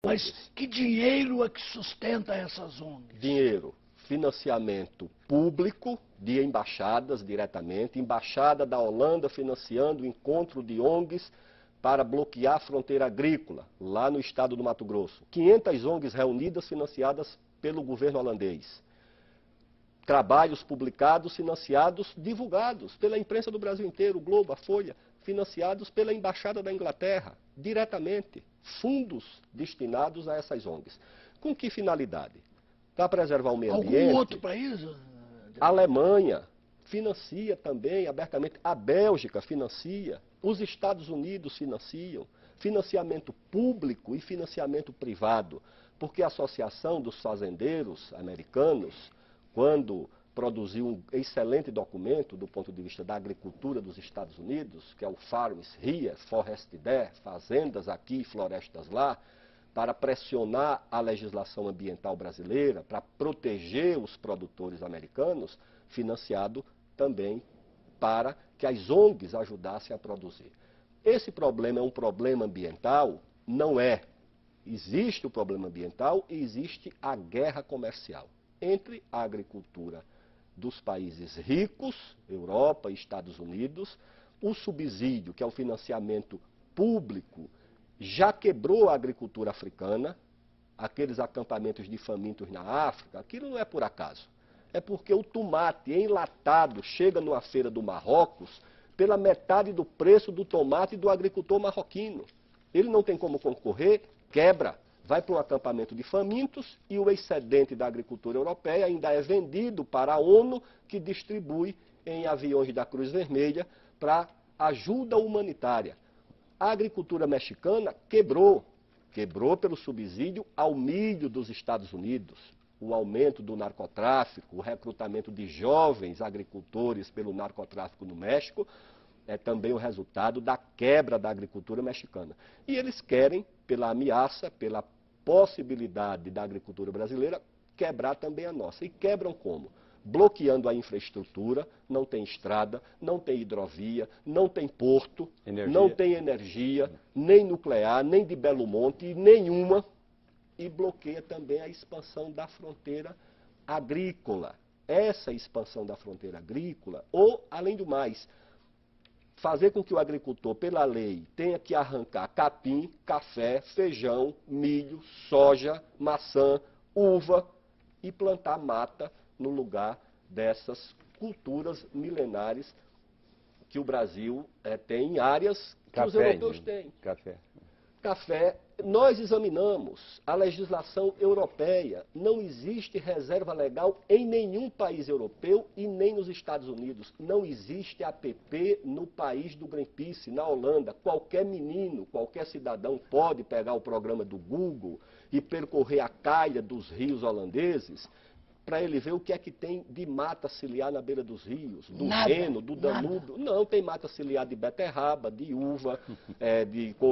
Mas que dinheiro é que sustenta essas ONGs? Dinheiro, financiamento público de embaixadas diretamente, embaixada da Holanda financiando o encontro de ONGs para bloquear a fronteira agrícola, lá no estado do Mato Grosso. 500 ONGs reunidas, financiadas pelo governo holandês. Trabalhos publicados, financiados, divulgados pela imprensa do Brasil inteiro, o Globo, a Folha, financiados pela Embaixada da Inglaterra, diretamente. Fundos destinados a essas ONGs. Com que finalidade? Para preservar o meio ambiente. Algum outro país? A Alemanha financia também abertamente, a Bélgica financia, os Estados Unidos financiam, financiamento público e financiamento privado, porque a Associação dos Fazendeiros Americanos, quando produziu um excelente documento do ponto de vista da agricultura dos Estados Unidos, que é o Farms Here, Forest There, fazendas aqui, florestas lá, para pressionar a legislação ambiental brasileira, para proteger os produtores americanos, financiado também para que as ONGs ajudassem a produzir. Esse problema é um problema ambiental? Não é. Existe o problema ambiental e existe a guerra comercial entre a agricultura dos países ricos, Europa e Estados Unidos. O subsídio, que é o financiamento público, já quebrou a agricultura africana, aqueles acampamentos de famintos na África. Aquilo não é por acaso. É porque o tomate enlatado chega numa feira do Marrocos pela metade do preço do tomate do agricultor marroquino. Ele não tem como concorrer, quebra, vai para um acampamento de famintos e o excedente da agricultura europeia ainda é vendido para a ONU, que distribui em aviões da Cruz Vermelha para ajuda humanitária. A agricultura mexicana quebrou pelo subsídio ao milho dos Estados Unidos. O aumento do narcotráfico, o recrutamento de jovens agricultores pelo narcotráfico no México, é também o resultado da quebra da agricultura mexicana. E eles querem, pela ameaça, pela possibilidade da agricultura brasileira, quebrar também a nossa. E quebram como? Bloqueando a infraestrutura, não tem estrada, não tem hidrovia, não tem porto, não tem energia, nem nuclear, nem de Belo Monte, nenhuma. E bloqueia também a expansão da fronteira agrícola. Essa expansão da fronteira agrícola, ou, além do mais, fazer com que o agricultor, pela lei, tenha que arrancar capim, café, feijão, milho, soja, maçã, uva e plantar mata no lugar dessas culturas milenares que o Brasil tem em áreas que os europeus têm. Café. Nós examinamos a legislação europeia. Não existe reserva legal em nenhum país europeu e nem nos Estados Unidos. Não existe APP no país do Greenpeace, na Holanda. Qualquer menino, qualquer cidadão pode pegar o programa do Google e percorrer a calha dos rios holandeses para ele ver o que é que tem de mata ciliar na beira dos rios, do Reno, do Danúbio. Não, tem mata ciliar de beterraba, de uva, de